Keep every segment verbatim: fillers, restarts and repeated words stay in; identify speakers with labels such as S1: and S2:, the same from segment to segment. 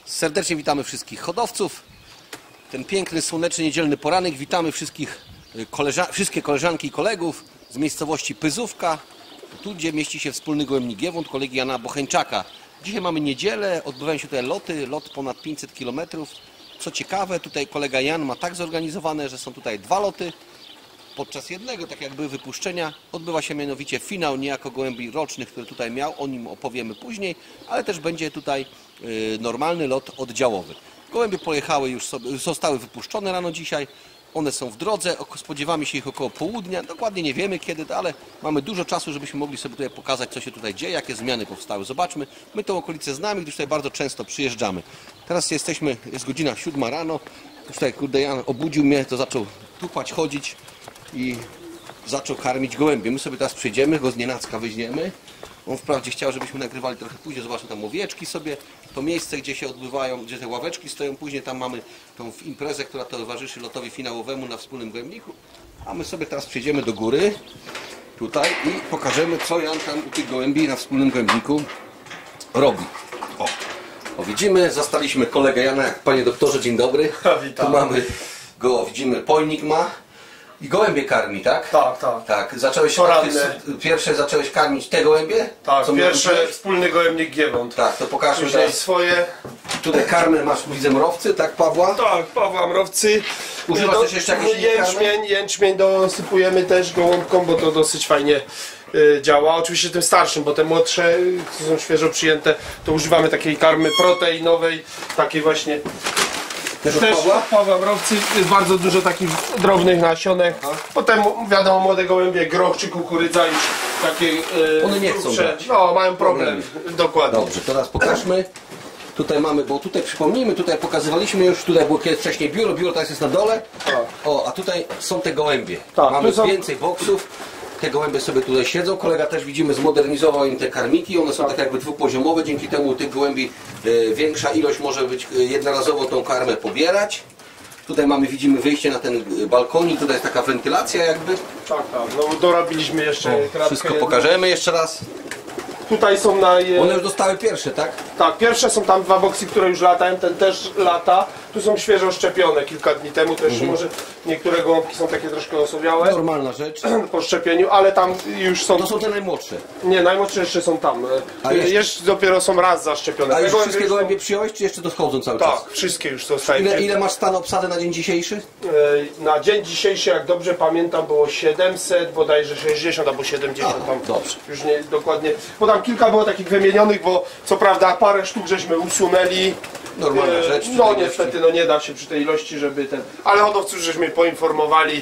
S1: Serdecznie witamy wszystkich hodowców. Ten piękny, słoneczny, niedzielny poranek. Witamy wszystkich koleżan wszystkie koleżanki i kolegów z miejscowości Pyzówka, tu gdzie mieści się wspólny gołębnik Giewont kolegi Jana Bocheńczaka. Dzisiaj mamy niedzielę, odbywają się tutaj loty, lot ponad pięćset kilometrów. Co ciekawe, tutaj kolega Jan ma tak zorganizowane, że są tutaj dwa loty. Podczas jednego, tak jakby wypuszczenia, odbywa się mianowicie finał niejako gołębi rocznych, który tutaj miał, o nim opowiemy później, ale też będzie tutaj y, normalny lot oddziałowy. Gołębie pojechały już sobie, zostały wypuszczone rano dzisiaj, one są w drodze, spodziewamy się ich około południa, dokładnie nie wiemy kiedy, ale mamy dużo czasu, żebyśmy mogli sobie tutaj pokazać, co się tutaj dzieje, jakie zmiany powstały. Zobaczmy, my tą okolicę znamy, gdyż tutaj bardzo często przyjeżdżamy. Teraz jesteśmy, jest godzina siódma rano, tutaj kurde Jan obudził mnie, to zaczął tupać, chodzić i zaczął karmić gołębie. My sobie teraz przyjdziemy, go z nienacka weźmiemy. On wprawdzie chciał, żebyśmy nagrywali trochę później. Zobaczmy tam owieczki sobie. To miejsce, gdzie się odbywają, gdzie te ławeczki stoją. Później tam mamy tą imprezę, która towarzyszy lotowi finałowemu na wspólnym gołębniku. A my sobie teraz przyjdziemy do góry. Tutaj i pokażemy, co Jan tam u tych gołębi na wspólnym gołębniku robi. O, o widzimy, zastaliśmy kolegę Jana. Panie doktorze, dzień dobry.
S2: Witam.
S1: Tu mamy go, widzimy, pojnik ma. I gołębie karmi, tak?
S2: Tak, tak.
S1: Tak. Zacząłeś pierwsze zacząłeś karmić te gołębie?
S2: Tak,
S1: co
S2: pierwsze wspólny gołębnik Giewont.
S1: Tak, to pokażmy
S2: Później
S1: teraz.
S2: swoje.
S1: Tutaj karmę masz, widzę, mrowcy, tak Pawła?
S2: Tak, Pawła Mrowcy.
S1: Używasz też jeszcze jakiejś innej karmy?
S2: Jęczmień, jęczmień dosypujemy też gołąbkom, bo to dosyć fajnie y, działa. Oczywiście tym starszym, bo te młodsze, które są świeżo przyjęte, to używamy takiej karmy proteinowej, takiej właśnie.
S1: Też od
S2: Też
S1: Pawła?
S2: od Pawła Mrowcy jest bardzo dużo takich drobnych nasionek.
S1: Aha.
S2: Potem wiadomo, młode gołębie, groch czy kukurydza już takie yy,
S1: One nie chcą brać.
S2: No, mają problem. Dokładnie.
S1: Dobrze, teraz pokażmy. Tutaj mamy, bo tutaj przypomnijmy, tutaj pokazywaliśmy już, tutaj było kiedyś wcześniej biuro, biuro teraz jest na dole.
S2: Tak.
S1: O, a tutaj są te gołębie.
S2: Tak,
S1: mamy
S2: tu są...
S1: więcej boksów. Te gołębie sobie tutaj siedzą. Kolega też widzimy zmodernizował im te karmiki. One są tak jakby dwupoziomowe. Dzięki temu u tych gołębi y, większa ilość może być y, jednorazowo tą karmę pobierać. Tutaj mamy, widzimy wyjście na ten balkonik. Tutaj jest taka wentylacja jakby.
S2: Tak, tak. No dorobiliśmy jeszcze kratkę.
S1: Wszystko
S2: jedną.
S1: pokażemy jeszcze raz.
S2: Tutaj są na...
S1: One już dostały pierwsze, tak?
S2: Tak, pierwsze są tam dwa boksy, które już latają, ten też lata. Tu są świeżo szczepione kilka dni temu, to jeszcze
S1: Mhm.
S2: może niektóre gołąbki są takie troszkę osobiałe
S1: Normalna rzecz.
S2: po szczepieniu, ale tam już są...
S1: To są te najmłodsze.
S2: Nie, najmłodsze jeszcze są tam.
S1: A jeszcze-
S2: jeszcze dopiero są raz zaszczepione.
S1: A
S2: Te
S1: już
S2: gołębie
S1: wszystkie
S2: są-
S1: gołębie przyjąłeś, czy jeszcze dochodzą cały
S2: Tak,
S1: czas?
S2: wszystkie już zostają.
S1: Ile, ile masz stan obsady na dzień dzisiejszy?
S2: E, Na dzień dzisiejszy, jak dobrze pamiętam, było siedemset, bodajże sześćdziesiąt albo siedemdziesiąt
S1: A,
S2: tam.
S1: dobrze.
S2: Już nie dokładnie. Bo tam kilka było takich wymienionych, bo co prawda parę sztuk żeśmy usunęli.
S1: Normalna
S2: E,
S1: rzecz. przy
S2: No
S1: tej ilości.
S2: niestety no nie da się przy tej ilości, żeby ten. Ale hodowców żeśmy poinformowali.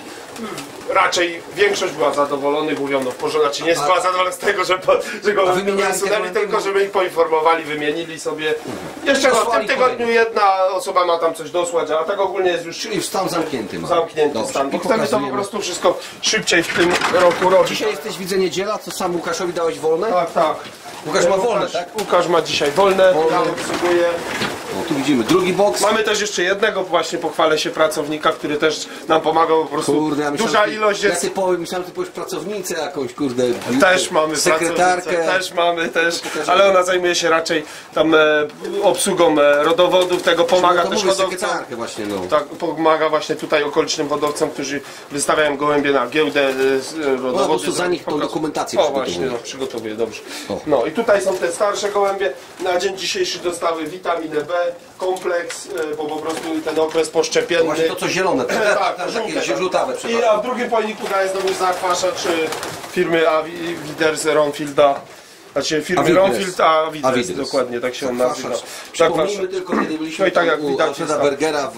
S2: Raczej większość była zadowolona, mówiono w porządku, znaczy nie
S1: A-
S2: była zadowolona z tego, że, po, że go
S1: wymieniali
S2: usunęli,
S1: te gołębie?
S2: tylko żeby ich poinformowali, wymienili sobie. Jeszcze no, w tym
S1: Dosłali
S2: tygodniu
S1: kolejne.
S2: jedna osoba ma tam coś dosłać, a tak ogólnie jest już
S1: Czyli w stan zamknięty ma.
S2: zamknięty
S1: Dobrze.
S2: stan, bo
S1: I
S2: chcemy to po
S1: pokazujemy.
S2: prostu wszystko szybciej w tym roku robić.
S1: Dzisiaj jesteś, widzę, niedziela, co sam Łukaszowi dałeś wolne?
S2: Tak, tak.
S1: Łukasz ma wolne, tak?
S2: Łukasz ma dzisiaj wolne,
S1: Wolne.
S2: ja obsługuję.
S1: O, tu widzimy drugi boks.
S2: Mamy też jeszcze jednego, właśnie pochwalę się, pracownika, który też nam pomagał, po prostu
S1: Kurde, ja myślałem,
S2: duża
S1: ty-
S2: ilość
S1: ja
S2: jest.
S1: ty powiem, myślałem, ty powiesz pracownicę jakąś, kurde.
S2: Też mamy
S1: sekretarkę.
S2: pracownicę, też mamy, też,
S1: Pokażemy.
S2: ale ona zajmuje się raczej tam e, obsługą e, rodowodów, tego pomaga
S1: No to
S2: też
S1: mówię,
S2: hodowcom.
S1: sekretarkę właśnie, no.
S2: Tak, pomaga właśnie tutaj okolicznym hodowcom, którzy wystawiają gołębie na giełdę e, z- e, rodowody.
S1: po prostu za nich tą
S2: Pokaz-
S1: dokumentację
S2: O
S1: przygotowuje.
S2: właśnie, no, przygotowuję, dobrze.
S1: O.
S2: No i tutaj są te starsze gołębie. Na dzień dzisiejszy dostały witaminę B, kompleks, e, bo po prostu ten okres poszczepienny.
S1: Właśnie to co zielone,
S2: Tak,
S1: tak,
S2: tak,
S1: tak, takie
S2: żółte,
S1: żółtawe,
S2: I
S1: przepraszam.
S2: a w drugim pojemniku daje znowu zakwaszacz e, firmy Aviders Ronfielda. Znaczy firmy
S1: Aviders.
S2: Ronfield, a Aviders,
S1: Aviders.
S2: dokładnie, tak się on nazywa.
S1: Zakwaszacz. Przypomnijmy
S2: Zakwaszacz.
S1: tylko, kiedy byliśmy
S2: No i tak jak
S1: u
S2: widać
S1: Alfreda
S2: jest tak.
S1: Bergera w...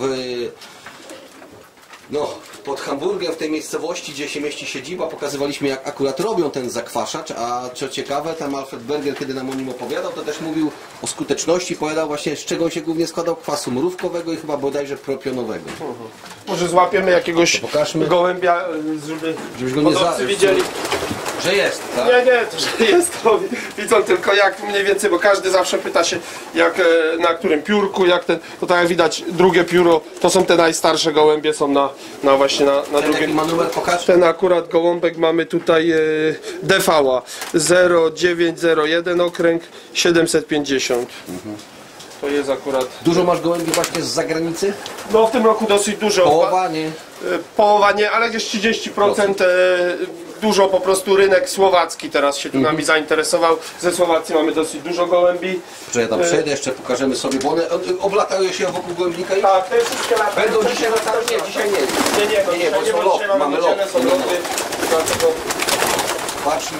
S1: No, pod Hamburgiem, w tej miejscowości, gdzie się mieści siedziba, pokazywaliśmy, jak akurat robią ten zakwaszacz, a co ciekawe, tam Alfred Berger, kiedy nam o nim opowiadał, to też mówił o skuteczności, opowiadał właśnie, z czego on się głównie składał, kwasu mrówkowego i chyba bodajże propionowego.
S2: Może złapiemy jakiegoś
S1: To pokażmy.
S2: gołębia, e, żeby
S1: Żebyś go nie
S2: hodowcy
S1: za-
S2: widzieli.
S1: Że jest, tak?
S2: Nie, nie, to że jest to, widzą tylko jak mniej więcej, bo każdy zawsze pyta się jak, e, na którym piórku, jak ten, to tak jak widać drugie pióro, to są te najstarsze gołębie, są na, na właśnie na, na
S1: Ten jaki
S2: drugim.
S1: ma numer, pokaż.
S2: Ten akurat gołąbek mamy tutaj e, D V A zero dziewięć zero jeden okręg siedemset pięćdziesiąt. To jest akurat...
S1: Dużo masz gołębi właśnie z zagranicy?
S2: No w tym roku dosyć dużo.
S1: Połowa, nie?
S2: E, Połowa nie, ale gdzieś trzydzieści procent e, dużo po prostu rynek słowacki teraz się tu
S1: Mhm.
S2: nami zainteresował. Ze Słowacji mamy dosyć dużo gołębi.
S1: Że ja tam przejdę, jeszcze pokażemy sobie, bo one o- oblatają się wokół gołębnika i
S2: Tak, te wszystkie lata.
S1: będą dzisiaj latały? Nie, dzisiaj nie.
S2: Nie, nie, no,
S1: Nie, nie,
S2: dzisiaj
S1: bo
S2: nie,
S1: są
S2: bo
S1: lot,
S2: dzisiaj mamy
S1: mamy
S2: niedzielę,
S1: lot.
S2: są
S1: No, no.
S2: loty, dlatego...
S1: Patrzmy,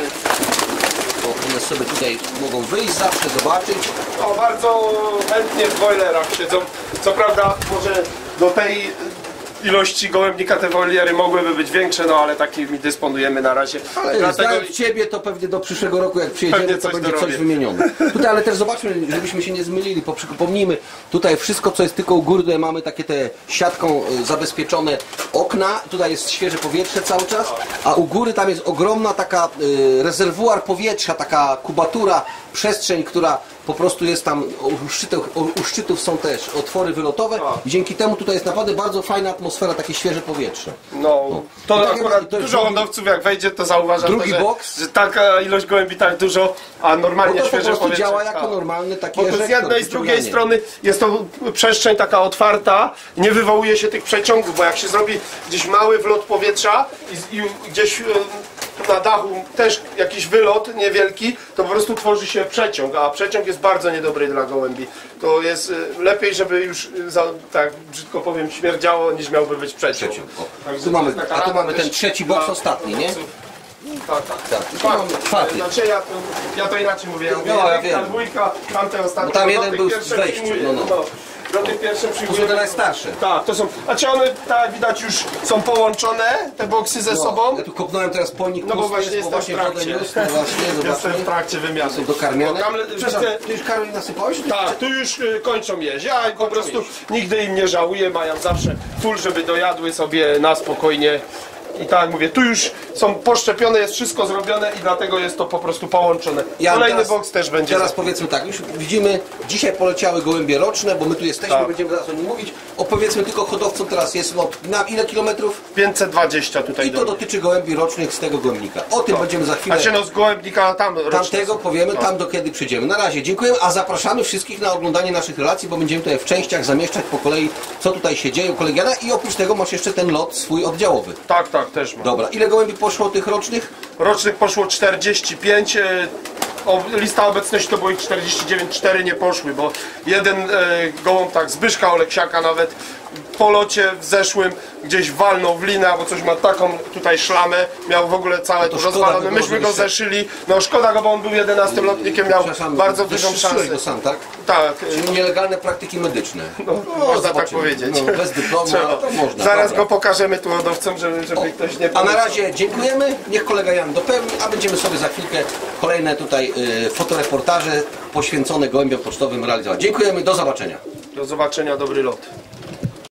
S1: bo one sobie tutaj mogą wyjść zawsze, zobaczyć.
S2: No, bardzo chętnie w boilerach siedzą. Co prawda może do tej ilości gołębnika te woliery mogłyby być większe, no ale takimi dysponujemy na razie.
S1: Ale
S2: Dlatego
S1: znając Ciebie, to pewnie do przyszłego roku, jak przyjedziemy,
S2: Pewnie
S1: to
S2: coś
S1: będzie
S2: dorobię.
S1: coś wymienione. Tutaj, ale też zobaczmy, żebyśmy się nie zmylili, po- przypomnijmy, tutaj wszystko, co jest tylko u góry, tutaj mamy takie te siatką y, zabezpieczone okna, tutaj jest świeże powietrze cały czas, a u góry tam jest ogromna taka y, rezerwuar powietrza, taka kubatura, przestrzeń, która po prostu jest tam, u szczytów, u szczytów są też otwory wylotowe i dzięki temu tutaj jest naprawdę bardzo fajna atmosfera, takie świeże powietrze.
S2: no, to
S1: I tak
S2: akurat
S1: jak- to jest
S2: dużo
S1: drugi-
S2: hodowców jak wejdzie, to zauważa,
S1: drugi
S2: to, że,
S1: boks.
S2: że taka ilość gołębi tak dużo, a normalnie
S1: Bo to po
S2: świeże
S1: prostu
S2: powietrze.
S1: działa jako
S2: tak.
S1: normalny taki
S2: Bo to z
S1: eżektor,
S2: jednej i z drugiej
S1: wyciąganie.
S2: strony jest to przestrzeń taka otwarta, nie wywołuje się tych przeciągów, bo jak się zrobi gdzieś mały wlot powietrza i, i gdzieś e, na dachu też jakiś wylot niewielki, to po prostu tworzy się przeciąg, a przeciąg jest bardzo niedobry dla gołębi. To jest e, lepiej, żeby już, e, za, tak brzydko powiem, śmierdziało, niż miałby być przeciąg.
S1: Przeciąg, o.
S2: Także
S1: Tu mamy-
S2: to jest taka
S1: a tu
S2: rada
S1: mamy
S2: też
S1: ten trzeci boks
S2: dla
S1: ostatni, nie?
S2: hodowców. Tak, tak.
S1: Tak, tu
S2: Czwarty.
S1: mamy czwarty.
S2: Znaczy ja to, ja to inaczej mówię. Ja mówię
S1: No, ja
S2: jedynka,
S1: wiem.
S2: dwójka, tamte ostatnie.
S1: Bo tam
S2: do
S1: jeden
S2: tych
S1: był z
S2: pierwszych
S1: wejściu,
S2: przyjmuję-
S1: no, no.
S2: Do tych pierwszych
S1: To są
S2: przyjmuję.
S1: te najstarsze.
S2: Tak, to są. Znaczy one, tak jak widać, już są połączone, te boksy ze sobą.
S1: Ja tu kopnąłem teraz pojnik
S2: No bo
S1: pusty,
S2: właśnie
S1: jest, bo
S2: jestem w
S1: właśnie wodę
S2: trakcie.
S1: niósł, no właśnie,
S2: Jestem w
S1: zobaczmy.
S2: trakcie wymiany.
S1: Są dokarmiane.
S2: Bo tam le-
S1: Przepraszam,
S2: widzę-
S1: ty już Karol nasypałeś?
S2: Tak, tu już y, kończą jeść. Ja po prostu nigdy im nie żałuję, mają zawsze full, żeby dojadły sobie na spokojnie. I tak jak mówię, tu już są poszczepione, jest wszystko zrobione i dlatego jest to po prostu połączone.
S1: Ja
S2: Kolejny
S1: teraz-
S2: boks też będzie.
S1: Teraz
S2: za-
S1: powiedzmy tak, już widzimy, dzisiaj poleciały gołębie roczne, bo my tu jesteśmy,
S2: Tak.
S1: będziemy zaraz o nim mówić. Opowiedzmy tylko hodowcom teraz jest lot na ile kilometrów?
S2: pięćset dwadzieścia tutaj
S1: I to
S2: do
S1: dotyczy gołębi rocznych z tego gołębnika. O tym będziemy za chwilę.
S2: A się no z gołębnika tam rocznie
S1: Tamtego
S2: są.
S1: powiemy,
S2: No.
S1: tam do kiedy przyjdziemy. Na razie dziękujemy, a zapraszamy wszystkich na oglądanie naszych relacji, bo będziemy tutaj w częściach zamieszczać po kolei, co tutaj się dzieje u kolegiana i oprócz tego masz jeszcze ten lot swój oddziałowy.
S2: Tak, tak, też mam.
S1: Dobra, ile gołębi poszło tych rocznych?
S2: Rocznych poszło czterdzieści pięć. e, O, lista obecności to było ich czterdzieści dziewięć, cztery nie poszły, bo jeden e, gołąb, tak, Zbyszka Oleksiaka nawet po locie w zeszłym gdzieś walnął w linę, albo coś ma taką tutaj szlamę, miał w ogóle całe
S1: to
S2: to
S1: szkoda
S2: rozwalone,
S1: by było,
S2: myśmy go
S1: żebyś się-
S2: zeszyli, no szkoda go, bo on był jedenastym lotnikiem, miał
S1: Przepraszam,
S2: bardzo dużą
S1: wyszczyłeś
S2: szansę.
S1: go sam, tak?
S2: Tak, e,
S1: Czyli nielegalne praktyki medyczne.
S2: no, można tak
S1: zobaczymy.
S2: powiedzieć.
S1: No, bez dyplomu,
S2: Trzeba.
S1: ale to można.
S2: Zaraz
S1: dobra.
S2: go pokażemy tu hodowcom, żeby, żeby ktoś nie
S1: A na
S2: pomyślał.
S1: razie dziękujemy, niech kolega Jan dopełni, a będziemy sobie za chwilkę kolejne tutaj y, fotoreportaże poświęcone gołębiom pocztowym realizować. Dziękujemy, do zobaczenia.
S2: Do zobaczenia, dobry lot.